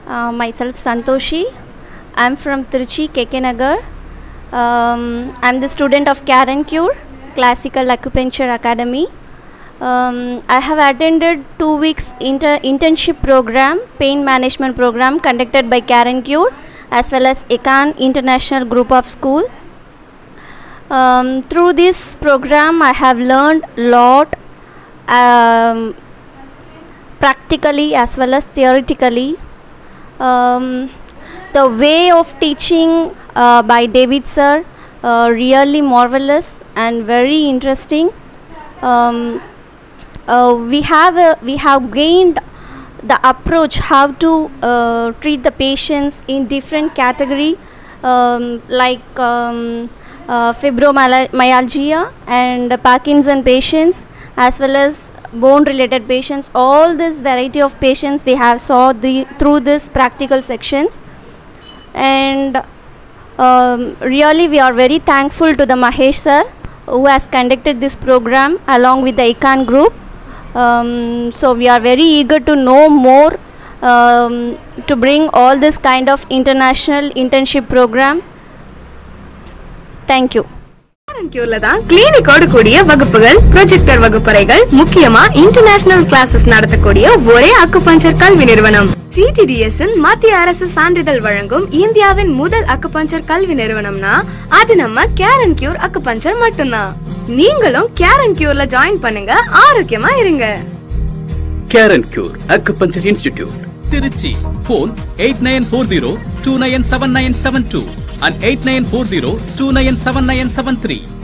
Myself Santoshi. I'm from Trichy, KK Nagar. I'm the student of Care and Cure Classical Acupuncture Academy. I have attended 2 weeks internship program, pain management program conducted by Care and Cure as well as ECAN International Group of School. Through this program, I have learned a lot practically as well as theoretically. The way of teaching by David sir really marvelous and very interesting. We have gained the approach how to treat the patients in different category, like fibromyalgia and Parkinson patients as well as bone related patients. All this variety of patients we have saw through this practical sections, and really we are very thankful to the Mahesh sir who has conducted this program along with the ECAN group. So we are very eager to know more, to bring all this kind of international internship program. Thank you. Care தான் கிளினிக்கோட கூடிய வகுப்புகள், projector வகுப்பறைகள், முக்கியமா international classes நடத்தக்கூடிய ஒரே acupuncture கல்வி நிறுவனம். CTDS இன் மத்திய அரசு சான்றிதழ் வழங்கும் இந்தியாவின் முதல் அக்குபஞ்சர் கல்வி நிறுவனம்னா அது நம்ம கேர் அண்ட் கியூர் அக்குபஞ்சர் மட்டும்தான். நீங்களும் கேர் அண்ட் கியூர்ல ஜாயின் பண்ணுங்க, ஆரோக்கியமா இருங்க. Care and cure acupuncture institute, Trichy. Phone 8940297972 and 8940297973.